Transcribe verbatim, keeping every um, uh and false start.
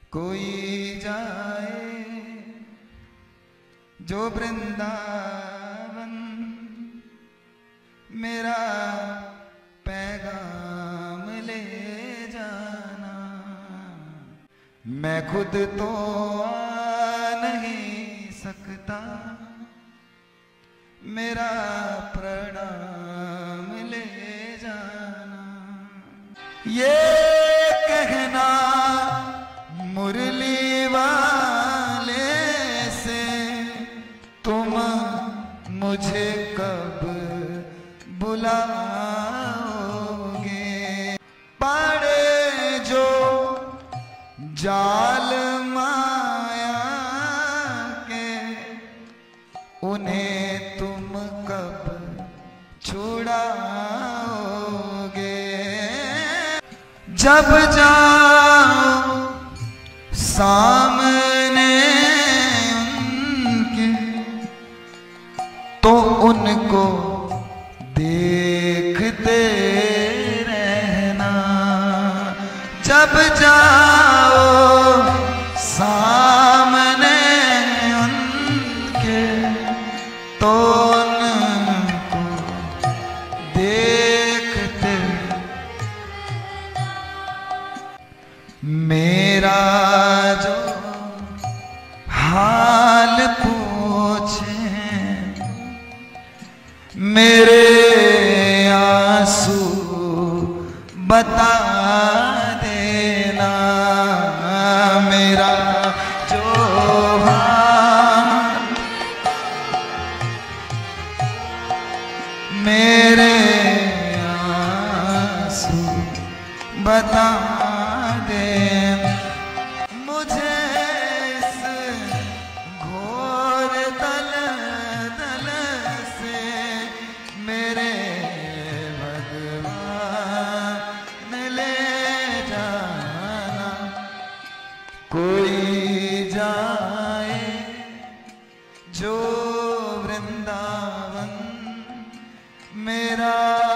कोई जाए जो वृंदावन, मेरा पैगाम ले जाना। मैं खुद तो आ नहीं सकता, मेरा प्रणाम ले जाना। ये कहना मुरली वाले से, तुम मुझे कब बुलाओगे। पड़े जो जाल माया के, उन्हें तुम कब छुड़ाओगे। जब जाओ सामने उनके, तो उनको देखते रहना। जब जाओ सामने उनके, तो उनको देखते। मेरा जो हाल पूछे, मेरे आंसू बता देना। मेरा जो हाल, मेरे आंसू बता देना। मुझे इस घोर दल दल से मेरे भगवान ले जाना। कोई जाए जो वृंदावन, मेरा